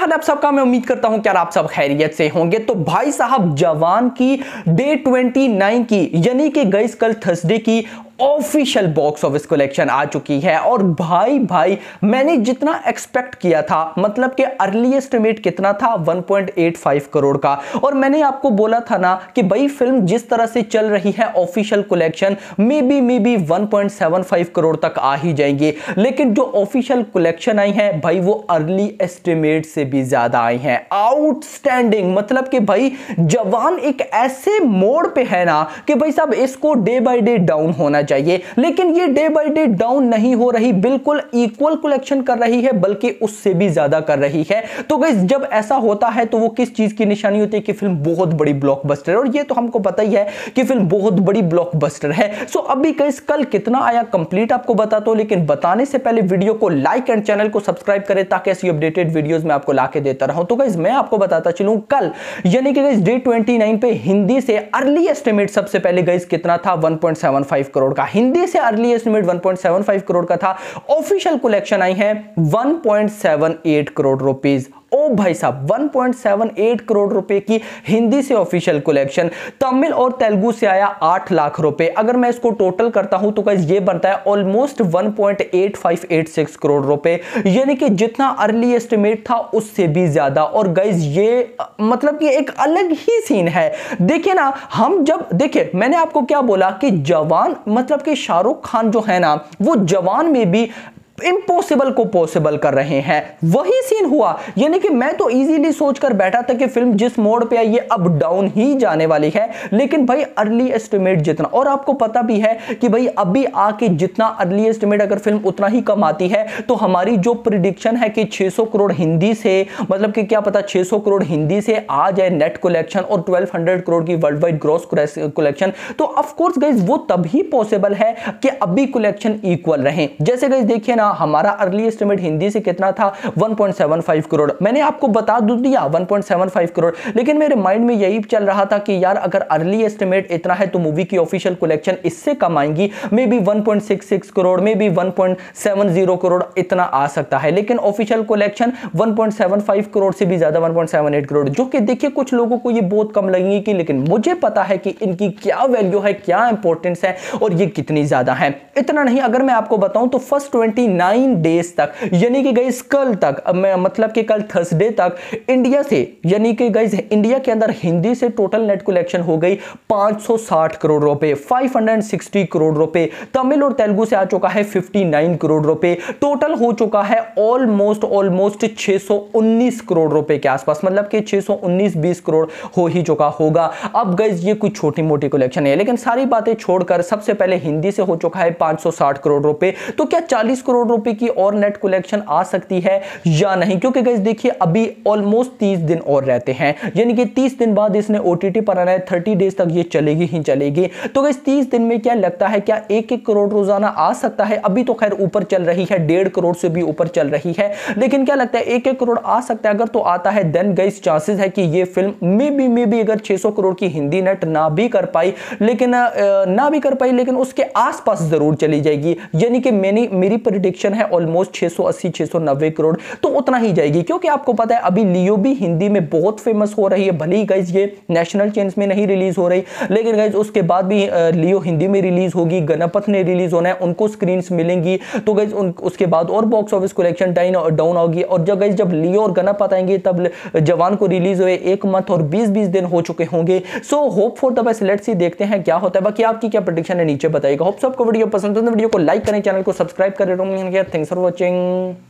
हाल आप सबका। मैं उम्मीद करता हूं कि आप सब खैरियत से होंगे। तो भाई साहब, जवान की डे 29 की यानी कि गाइस कल थर्सडे की ऑफिशियल बॉक्स ऑफिस कलेक्शन आ चुकी है। और भाई मैंने जितना एक्सपेक्ट किया था, मतलब कि अर्ली एस्टिमेट कितना था 1.85 करोड़ का, और मैंने आपको बोला था ना कि भाई फिल्म जिस तरह से चल रही है official collection maybe 1.75 crore तक आ ही जाएंगे। लेकिन जो ऑफिशियल कलेक्शन आई है भाई वो अर्ली एस्टिमेट से भी ज्यादा आई है। आउटस्टैंडिंग, मतलब कि भाई जवान एक ऐसे मोड़ पे है ना कि भाई साहब इसको डे बाय डे डाउन होना चाहिए, लेकिन ये डे बाय डे डाउन नहीं हो रही, बिल्कुल इक्वल कलेक्शन कर रही है, बल्कि उससे भी ज्यादा कर रही है। तो गाइस जब ऐसा होता है तो वो किस चीज की निशानी होती है कि फिल्म बहुत बड़ी ब्लॉकबस्टर है, और ये तो हमको पता ही है कि फिल्म बहुत बड़ी ब्लॉकबस्टर है। सो अभी गाइस कल कितना आया कंप्लीट आपको बताता हूं, लेकिन बताने से पहले वीडियो को लाइक एंड चैनल को सब्सक्राइब करें ताकि ऐसी अपडेटेड वीडियोस मैं आपको लाके देता रहूं। तो गाइस मैं आपको बताता चलूं कल यानी कि गाइस डे 29 पे हिंदी से अर्ली एस्टिमेट सबसे पहले गाइस कितना था 1.75 करोड़ का। हिंदी से अर्ली एस्टिमेट 1.75 करोड़ का था। ऑफिशियल कलेक्शन आई है 1.78 करोड़ रुपीस। ओ भाई साहब, 1.78 करोड़ रुपए की हिंदी से ऑफिशियल कलेक्शन। तमिल और तेलुगु से आया 8 लाख रुपए। अगर मैं इसको टोटल करता हूं तो गाइस ये बनता है ऑलमोस्ट 1.8586 करोड़ रुपए, यानी कि जितना अर्ली एस्टिमेट था उससे भी ज्यादा। और गाइस ये मतलब कि एक अलग ही सीन है। देखिए ना, हम जब देखिए मैंने आपको क्या बोला कि जवान मतलब कि शाहरुख खान जो है ना वो जवान में भी इम्पॉसिबल को पॉसिबल कर रहे हैं, वही सीन हुआ। यानी कि मैं तो इजीली सोचकर बैठा था कि फिल्म जिस मोड पे आई है अब डाउन ही जाने वाली है, लेकिन भाई अर्ली एस्टिमेट जितना, और आपको पता भी है कि भाई अभी आके जितना अर्ली एस्टिमेट अगर फिल्म उतना ही कम आती है तो हमारी जो प्रिडिक्शन है कि 600 करोड़ हिंदी से, मतलब कि क्या पता 600 करोड़ हिंदी से आ जाए नेट कलेक्शन और 1200 करोड़ की वर्ल्ड वाइड ग्रॉस कलेक्शन, तो ऑफ कोर्स गाइस वो तभी पॉसिबल है कि अभी कलेक्शन इक्वल रहे। जैसे गाइस देखिए ना, हमारा अर्ली एस्टिमेट हिंदी से कितना था 1.75 करोड़। मैंने आपको बता दिया 1.75 करोड़, लेकिन मेरे माइंड में यही चल रहा था कि यार अगर अर्ली एस्टिमेट इतना है तो मूवी की ऑफिशियल कलेक्शन इससे कम आएंगी, maybe 1.66 crore, maybe 1.70 crore इतना आ सकता है। लेकिन ऑफिशियल कलेक्शन 1.75 करोड़ से भी ज्यादा 1.78 करोड़, जो कि देखिए कुछ लोगों को ये बहुत कम लगेगी कि, लेकिन मुझे पता है कि इनकी क्या वैल्यू है, क्या इंपॉर्टेंस है और ये कितनी ज्यादा है। इतना नहीं, अगर मैं आपको बताऊं तो फर्स्ट 29 डेज तक यानी कि गाइस कल तक, मतलब कि कल थर्सडे तक इंडिया से यानी कि गाइस इंडिया के अंदर हिंदी से टोटल नेट कलेक्शन हो गई 560 करोड़ रुपए, 560 करोड़ रुपए। तमिल और तेलुगु से आ चुका है 59 करोड़ रुपए। टोटल हो चुका है ऑलमोस्ट 619 करोड़ रुपए के आसपास, मतलब कि 619-20 करोड़ हो ही चुका होगा। अब गाइस ये कुछ छोटी मोटी कलेक्शन है, लेकिन सारी बातें छोड़कर सबसे पहले हिंदी से हो चुका है 560 करोड़ रुपए। तो क्या 40 करोड़ रुपए की और नेट कलेक्शन आ सकती है या नहीं? क्योंकि गाइस देखिए अभी ऑलमोस्ट 30 दिन और रहते हैं, यानी कि 30 दिन बाद इसने ओटीटी पर आना है, 30 डेज तक ये चलेगी ही चलेगी। तो गाइस 30 दिन में क्या लगता है, क्या 1-1 करोड़ रोजाना आ सकता है? अभी तो खैर ऊपर चल रही है, 1.5 करोड़ से भी ऊपर चल रही है, लेकिन क्या लगता है 1-1 करोड़ आ सकता है? अगर तो आता है देन गाइस चांसेस है कि ये फिल्म मे बी अगर 600 करोड़ की हिंदी नेट ना भी कर पाई, लेकिन उसके आसपास जरूर चली जाएगी। यानी कि मेरी प्रेडिक्शन है ऑलमोस्ट 680-690 करोड़ तो उतना ही जाएगी, क्योंकि आपको पता है अभी लियो भी हिंदी में बहुत फेमस हो रही है। भले ही गाइस ये नेशनल चैनल्स में नहीं रिलीज हो रही, लेकिन गाइस उसके बाद भी लियो हिंदी में रिलीज होगी, गणपत ने रिलीज होना है, उनको स्क्रीन्स मिलेंगी। तो गाइस उसके बाद और बॉक्स ऑफिस कलेक्शन डाउन होगी। और जब लियो और गणपत आएंगे तब जवान को रिलीज हुए 1 मंथ और 20 दिन हो चुके होंगे। So hope for the best, let's see, देखते हैं क्या होता है। बाकी आपकी क्या प्रेडिक्शन है नीचे बताइएगा। होप सबको वीडियो पसंद हो तो वीडियो को लाइक करें, चैनल को सब्सक्राइब करें। Thanks for watching.